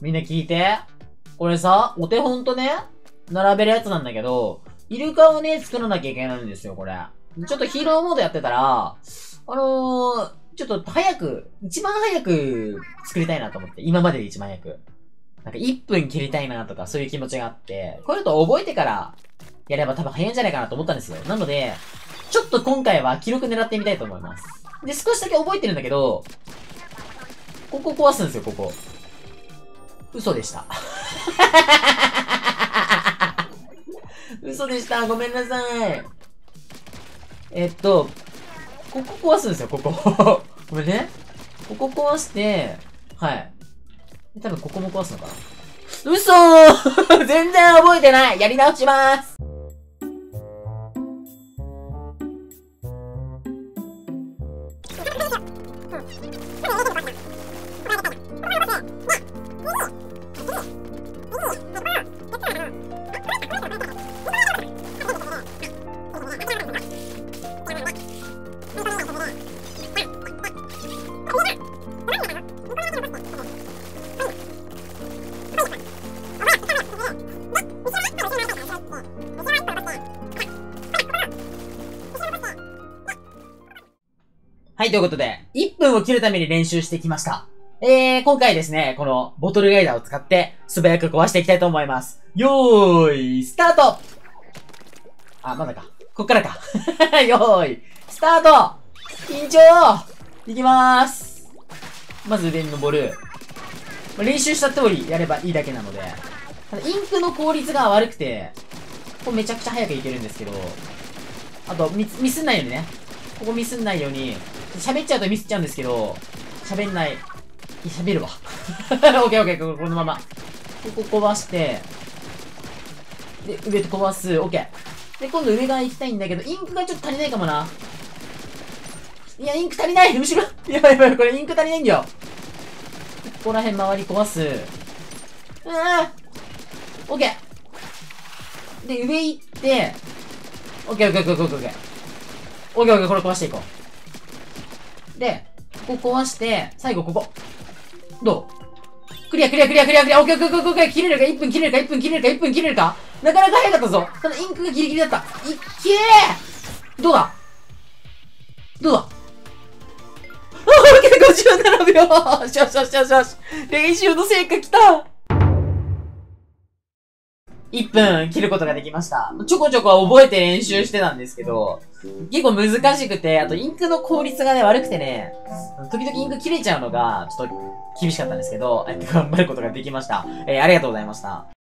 みんな聞いて。これさ、お手本とね、並べるやつなんだけど、イルカをね、作らなきゃいけないんですよ、これ。ちょっとヒーローモードやってたら、ちょっと一番早く作りたいなと思って、今までで一番早く。なんか1分切りたいなとか、そういう気持ちがあって、これと覚えてからやれば多分早いんじゃないかなと思ったんですよ。なので、ちょっと今回は記録狙ってみたいと思います。で、少しだけ覚えてるんだけど、ここ壊すんですよ、ここ。嘘でした。嘘でした。ごめんなさい。ここ壊すんですよ、ここ。ごめんね。ここ壊して、はい。多分ここも壊すのかな。嘘ー全然覚えてない。やり直しまーす。はい、ということで、1分を切るために練習してきました。今回ですね、このボトルガイダーを使って素早く壊していきたいと思います。よーい、スタートあ、まだか。こっからか。よーい、スタート緊張いきまーす。まず上に登る。練習した通りやればいいだけなので、ただインクの効率が悪くて、ここめちゃくちゃ早くいけるんですけど、あと、ミスんないようにね。ここミスんないように、喋っちゃうとミスっちゃうんですけど、喋んない。喋るわ。オッケーオッケー、このまま。ここ壊して、で、上と壊す。オッケー。で、今度上側行きたいんだけど、インクがちょっと足りないかもな。いや、インク足りない後ろやばいやばい、これインク足りないんだよ。ここら辺周り壊す。オッケー。で、上行って、オッケーオッケーオッケーオッケーオッケー。オッケーオッケー、これ壊していこう。で、ここ壊して、最後ここ。どうクリアクリアクリアクリアクリア、オッケーオッケーオッケーオッケー、切れるか ?1 分切れるか ?1 分切れるか ?1 分切れるかなかなか早かったぞ。ただインクがギリギリだった。いっけーどうだどうだオッケー57秒よしよしよしよしよし練習の成果きた1分切ることができました。ちょこちょこ覚えて練習してたんですけど、結構難しくて、あとインクの効率がね、悪くてね、時々インク切れちゃうのが、ちょっと厳しかったんですけど、頑張ることができました。ありがとうございました。